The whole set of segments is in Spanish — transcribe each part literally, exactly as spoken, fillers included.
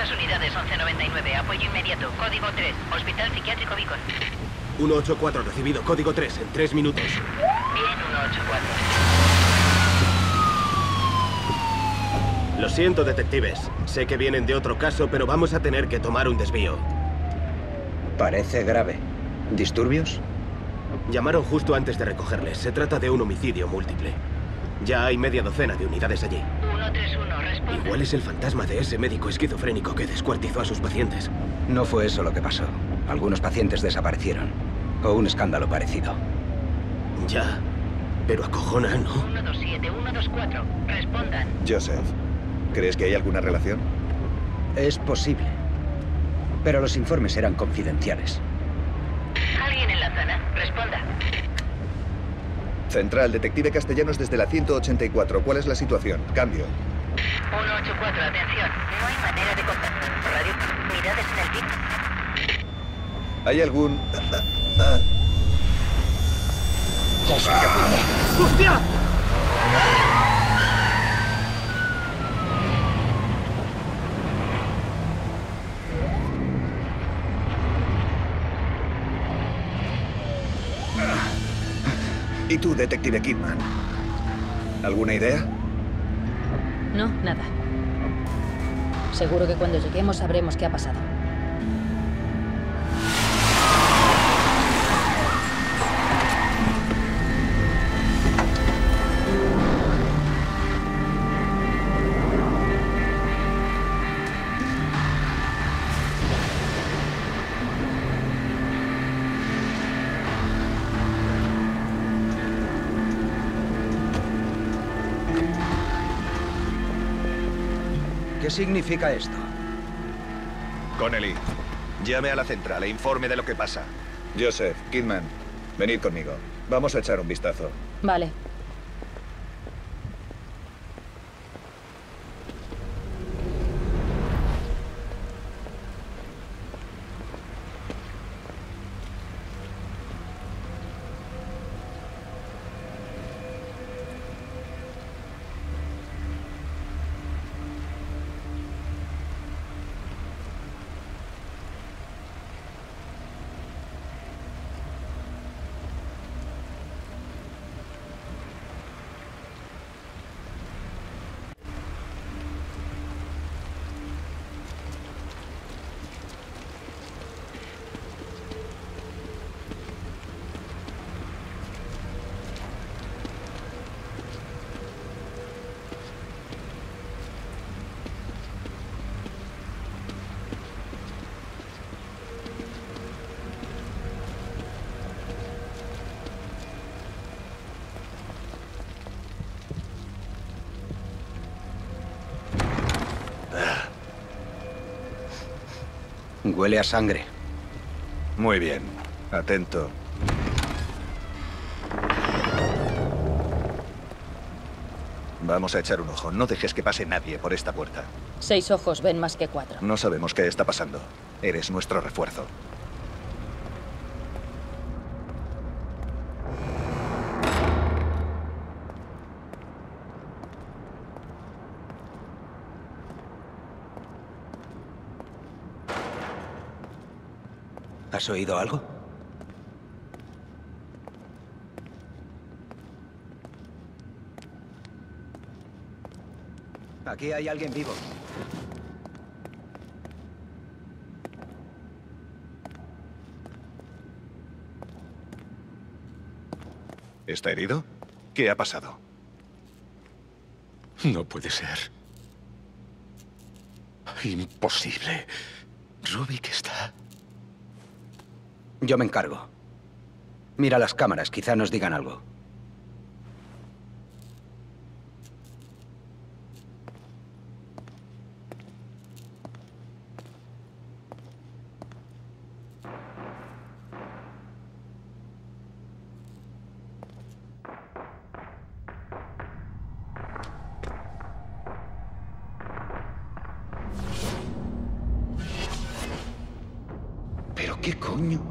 las unidades once noventa y nueve. Apoyo inmediato. Código tres. Hospital Psiquiátrico Beacon. uno ocho cuatro, recibido. Código tres, en tres minutos. Bien, uno ocho cuatro. Lo siento, detectives. Sé que vienen de otro caso, pero vamos a tener que tomar un desvío. Parece grave. ¿Disturbios? Llamaron justo antes de recogerles. Se trata de un homicidio múltiple. Ya hay media docena de unidades allí. uno tres uno, responde. Igual es el fantasma de ese médico esquizofrénico que descuartizó a sus pacientes. No fue eso lo que pasó. Algunos pacientes desaparecieron. O un escándalo parecido. Ya. Pero acojona, ¿no? uno dos siete, uno dos cuatro. Respondan. Joseph, ¿crees que hay alguna relación? Es posible. Pero los informes eran confidenciales. ¿Alguien en la zona? Responda. Central, detective Castellanos desde la ciento ochenta y cuatro. ¿Cuál es la situación? Cambio. uno ocho cuatro, atención. No hay manera de contactar por radio. Unidades en el P I C. ¿Hay algún...? Ah, ah, ah. ¡Hostia! ¿Y tú, detective Kidman? ¿Alguna idea? No, nada. Seguro que cuando lleguemos sabremos qué ha pasado. ¿Qué significa esto? Connelly, llame a la central e informe de lo que pasa. Joseph, Kidman, venid conmigo. Vamos a echar un vistazo. Vale. Huele a sangre. Muy bien. Atento. Vamos a echar un ojo. No dejes que pase nadie por esta puerta. Seis ojos ven más que cuatro. No sabemos qué está pasando. Eres nuestro refuerzo. ¿Has oído algo? Aquí hay alguien vivo. ¿Está herido? ¿Qué ha pasado? No puede ser. Imposible. Rubik está... Yo me encargo. Mira las cámaras, quizá nos digan algo. ¿Pero qué coño?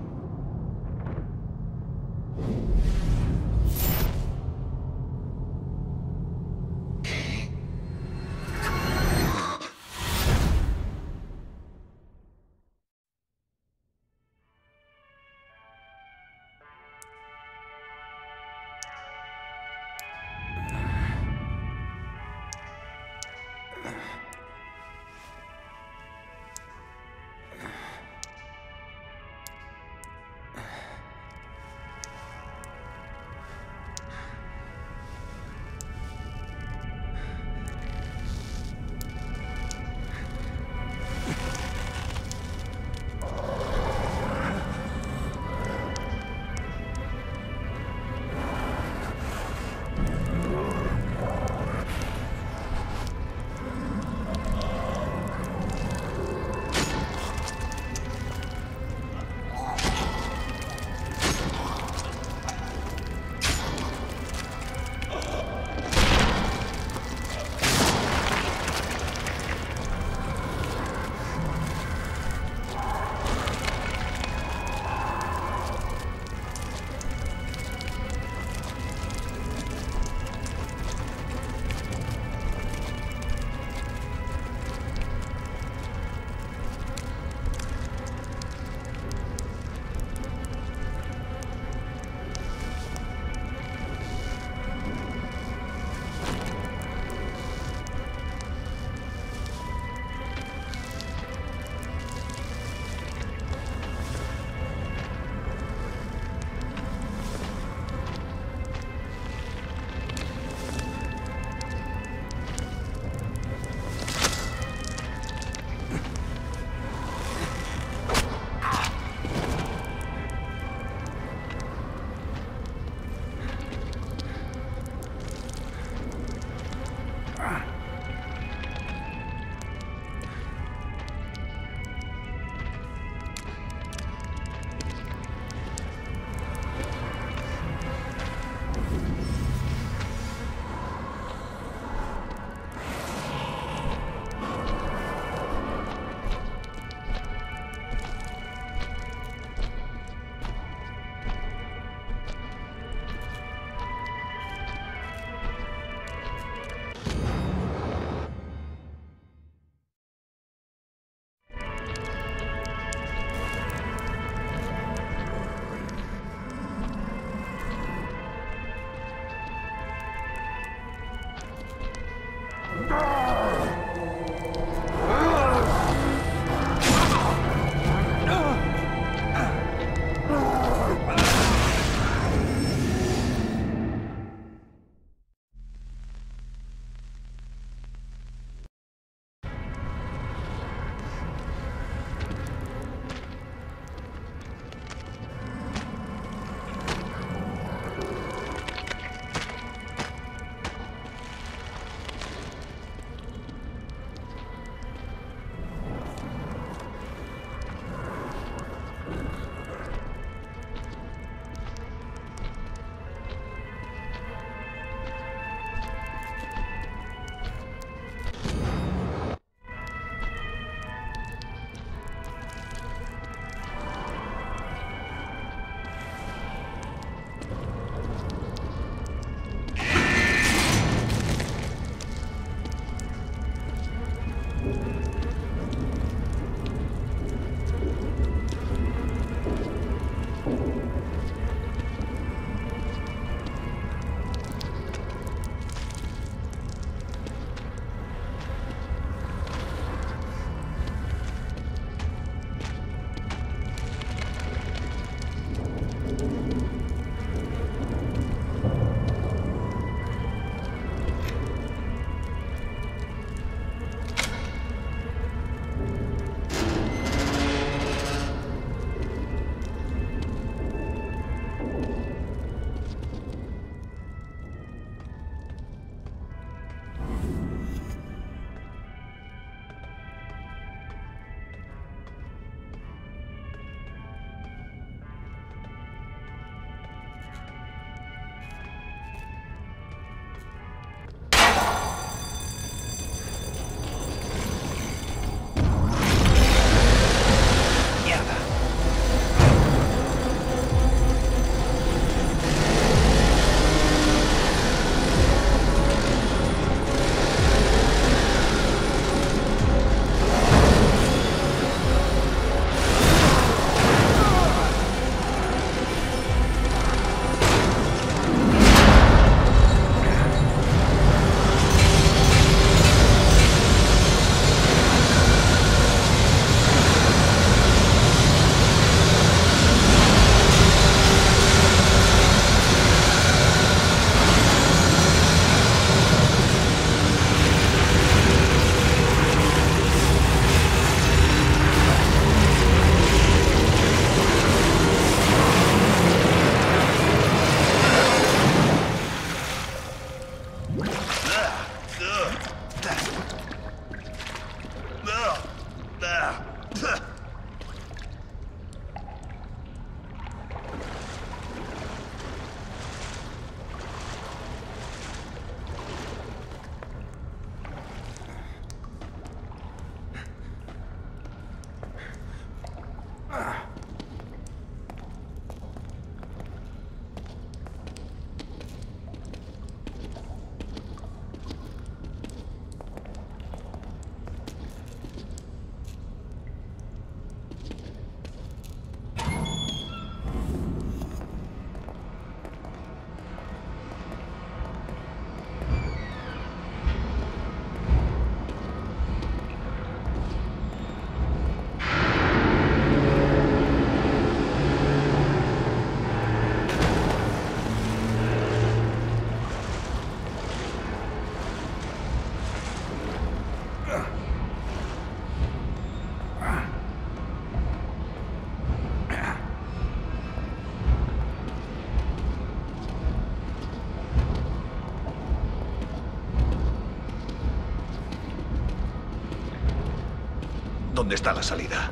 ¿Dónde está la salida?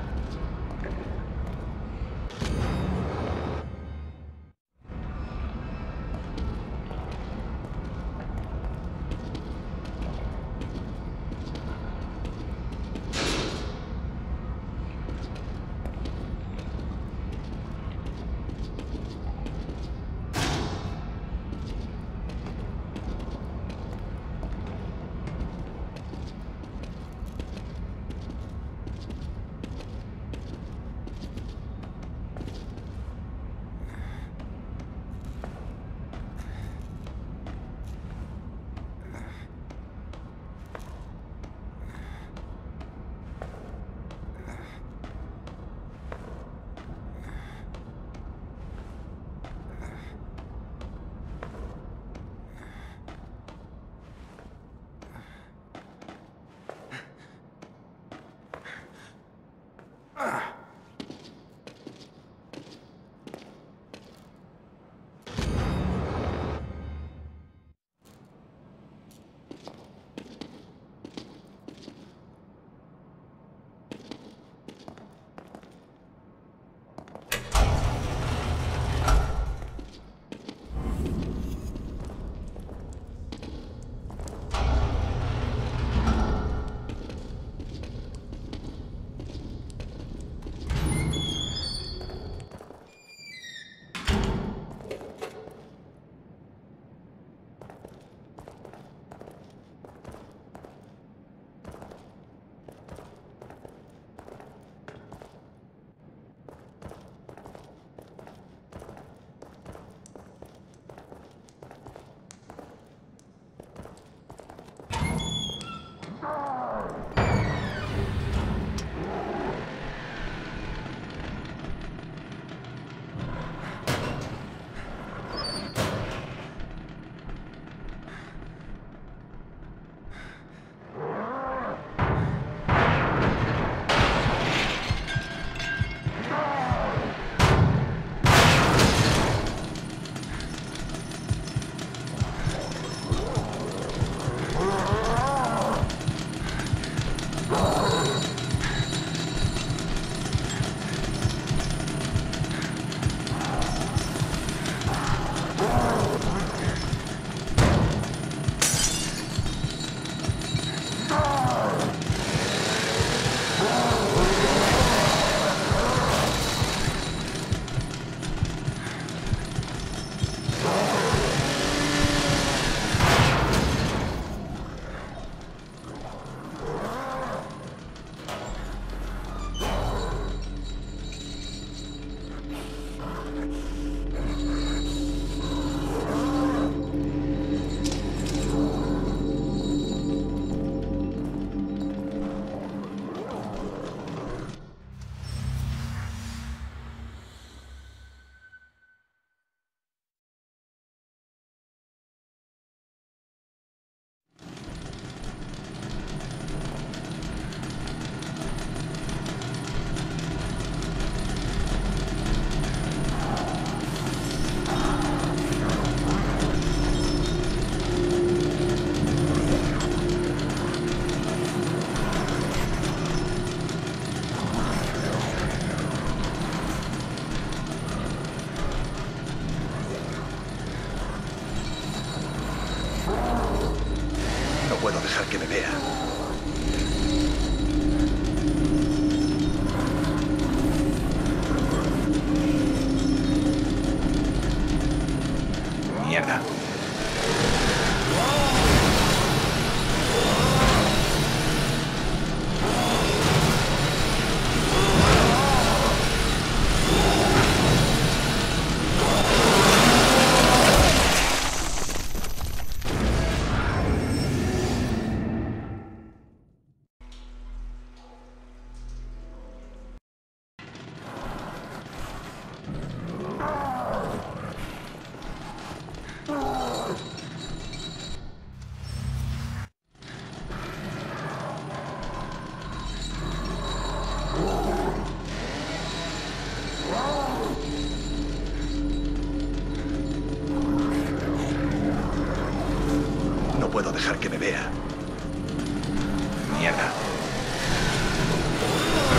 puedo dejar que me vea. Mierda. No puedo dejar que me vea. Mierda.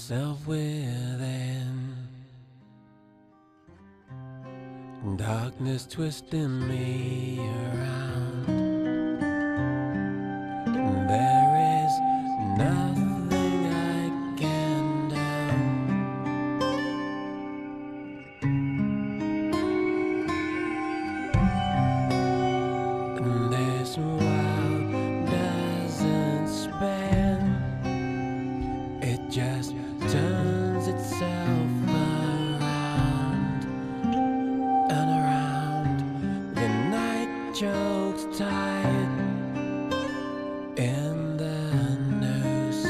myself within. Darkness twisting me around. There is nothing I can do. And this world doesn't spin. It just turns itself around and around. The night chokes tight in the noose.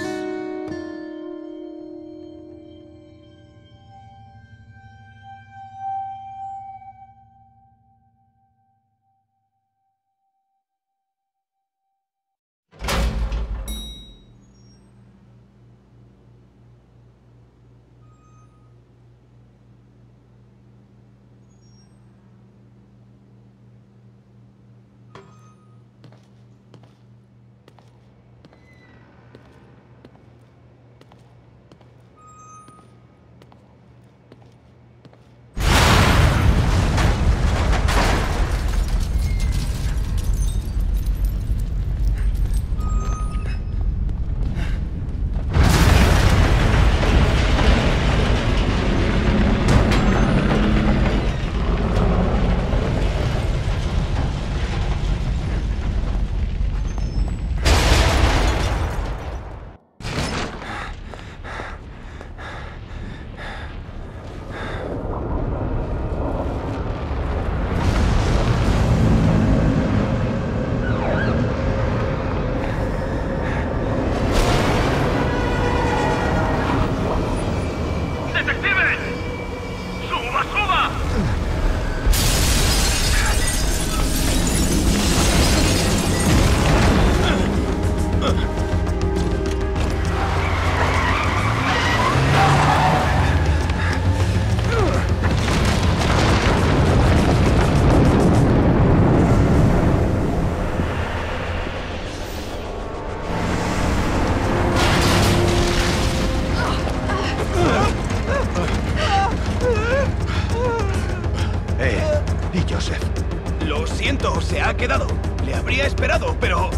Lo se ha quedado. Le habría esperado, pero...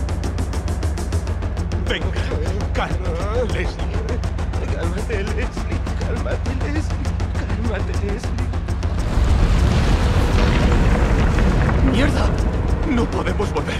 Venga, cálmate, Leslie. Cálmate, Leslie. Cálmate, Leslie. Cálmate, Leslie. ¡Mierda! No podemos volver.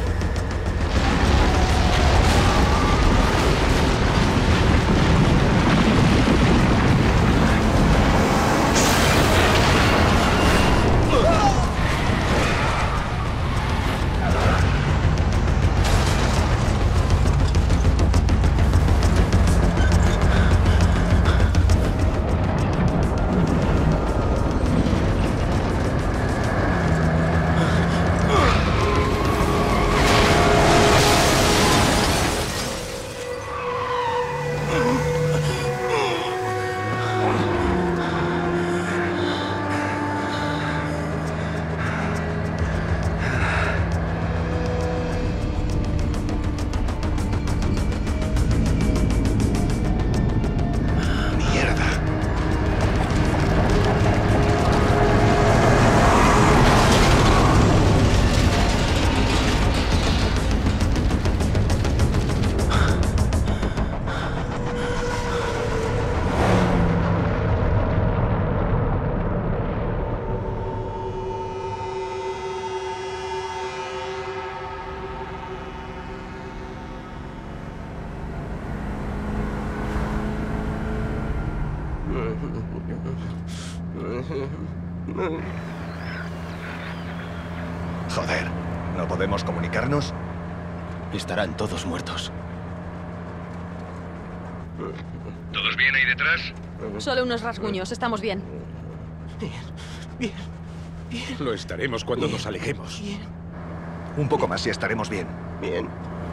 Joder, ¿no podemos comunicarnos? Estarán todos muertos. ¿Todos bien ahí detrás? Solo unos rasguños, estamos bien. Bien, bien, bien. Lo estaremos cuando nos alejemos. Bien, Un poco más y estaremos bien. bien.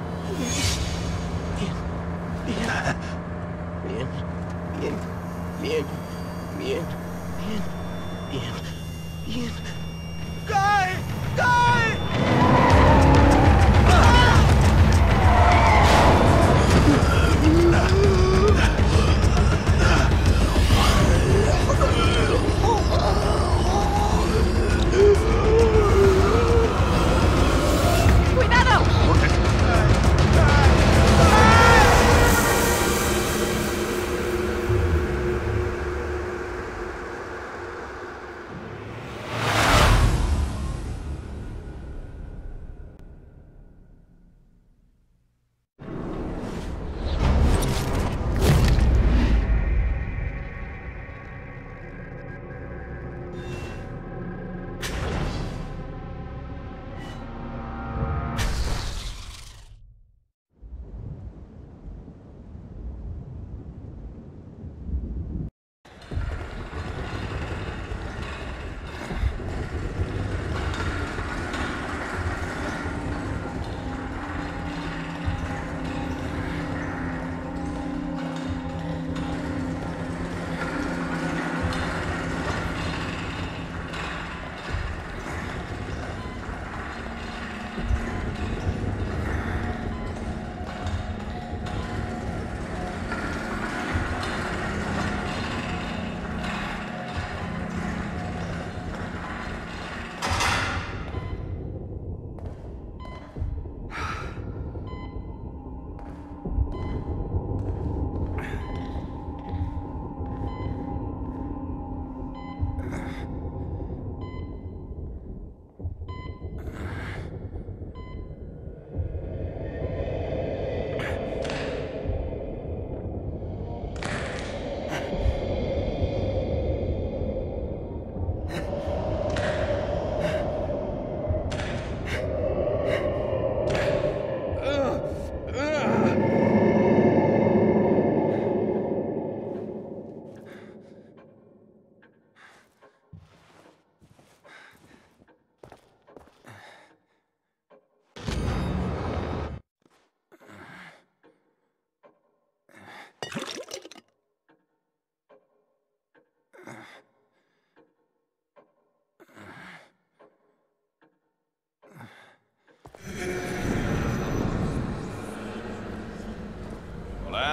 Bien, bien. Bien, bien, bien, bien, bien, bien, bien. ¡Cae! ¡Cae!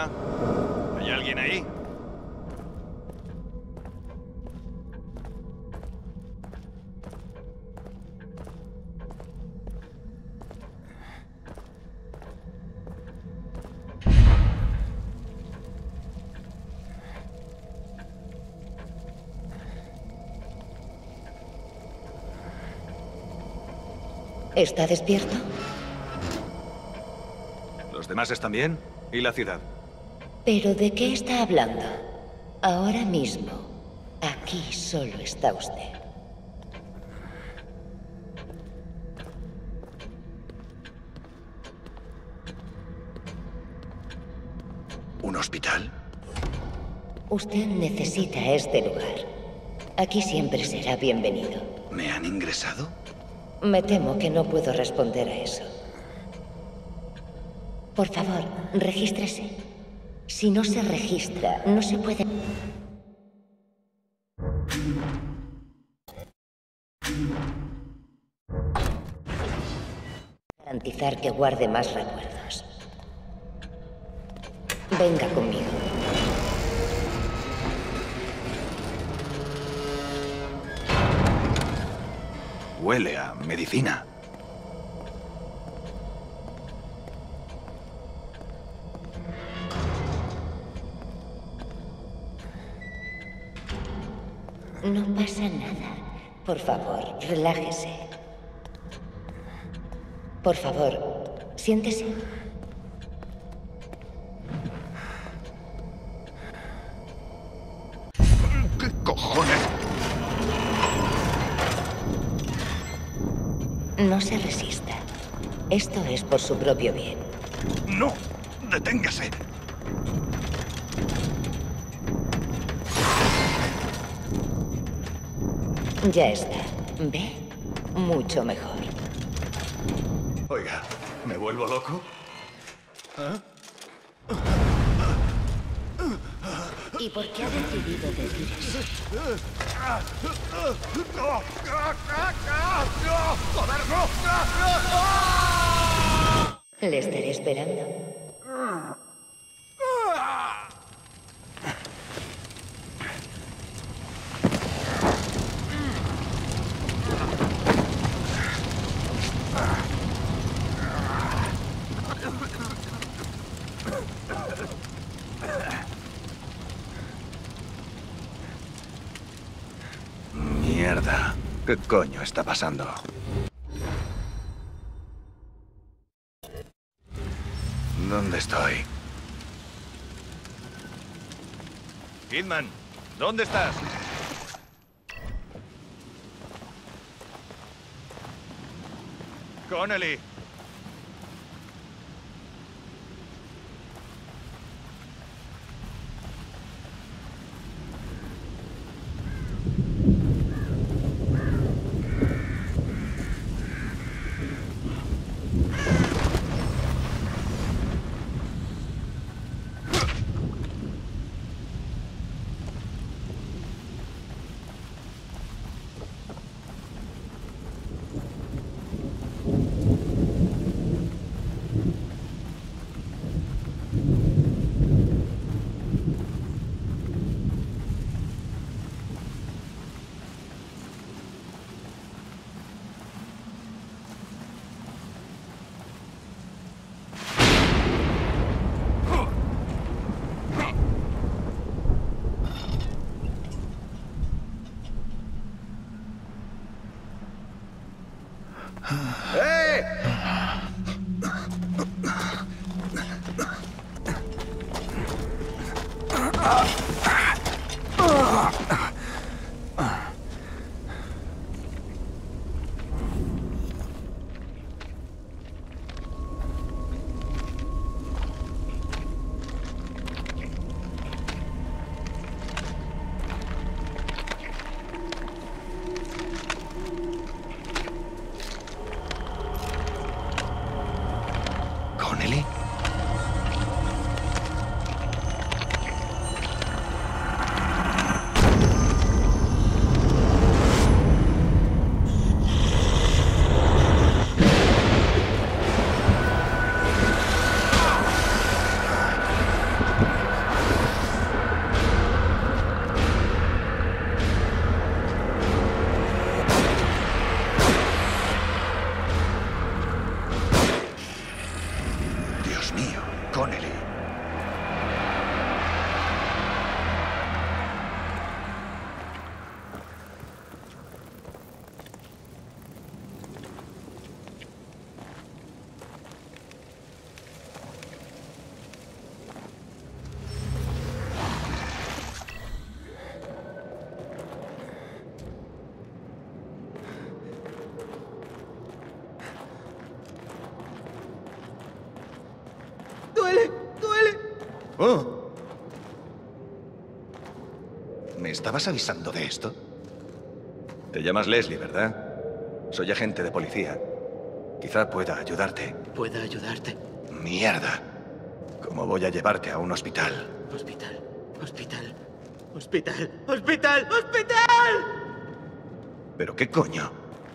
Hola. ¿Hay alguien ahí? ¿Está despierto? ¿Los demás están bien? ¿Y la ciudad? ¿Pero de qué está hablando? Ahora mismo, aquí solo está usted. ¿Un hospital? Usted necesita este lugar. Aquí siempre será bienvenido. ¿Me han ingresado? Me temo que no puedo responder a eso. Por favor, regístrese. Si no se registra, no se puede... garantizar que guarde más recuerdos. Venga conmigo. Huele a medicina. No pasa nada. Por favor, relájese. Por favor, siéntese. ¿Qué cojones? No se resista. Esto es por su propio bien. ¡No! ¡Deténgase! Ya está. ¿Ve? Mucho mejor. Oiga, ¿me vuelvo loco? ¿Y por qué ha decidido decir eso? Le estaré esperando. Mierda. ¿Qué coño está pasando? ¿Dónde estoy? Kidman, ¿dónde estás? Connelly. Oh. ¿Me estabas avisando de esto? Te llamas Leslie, ¿verdad? Soy agente de policía. Quizá pueda ayudarte. ¿Puedo ayudarte? Mierda. ¿Cómo voy a llevarte a un hospital? Hospital, hospital, hospital, hospital, hospital. ¿Pero qué coño?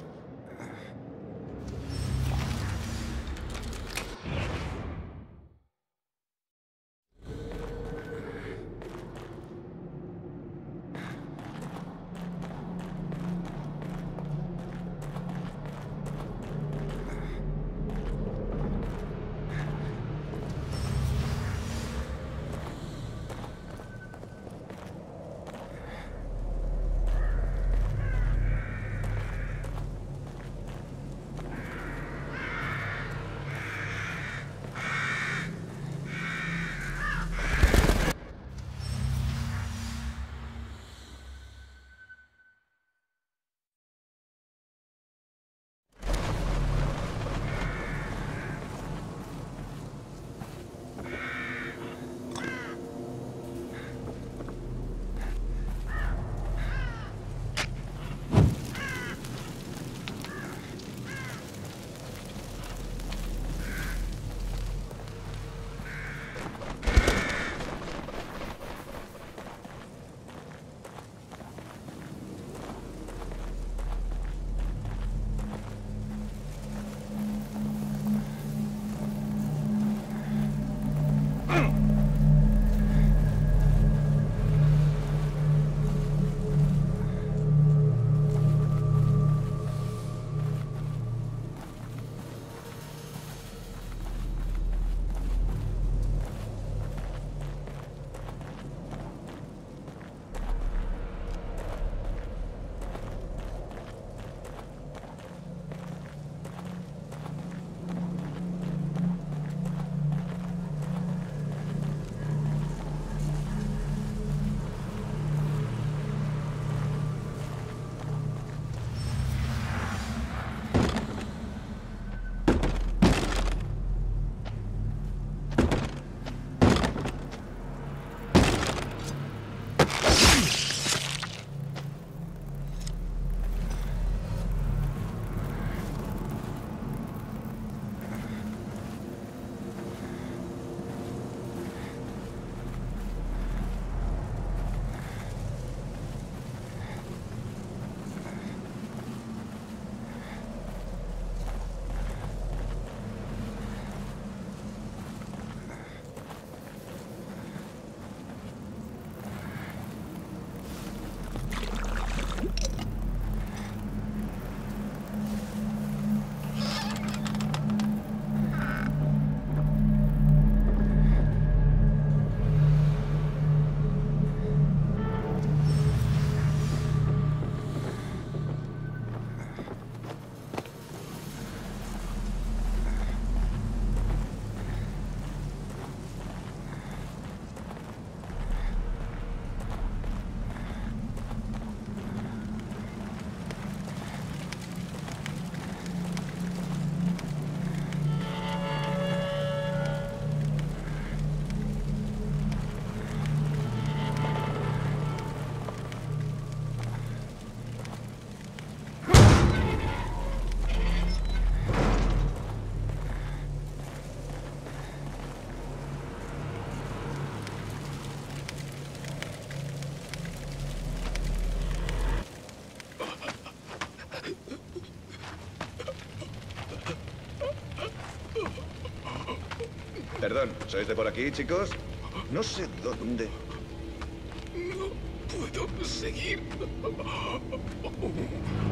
Perdón, ¿sois de por aquí, chicos? No sé dónde... No puedo seguir.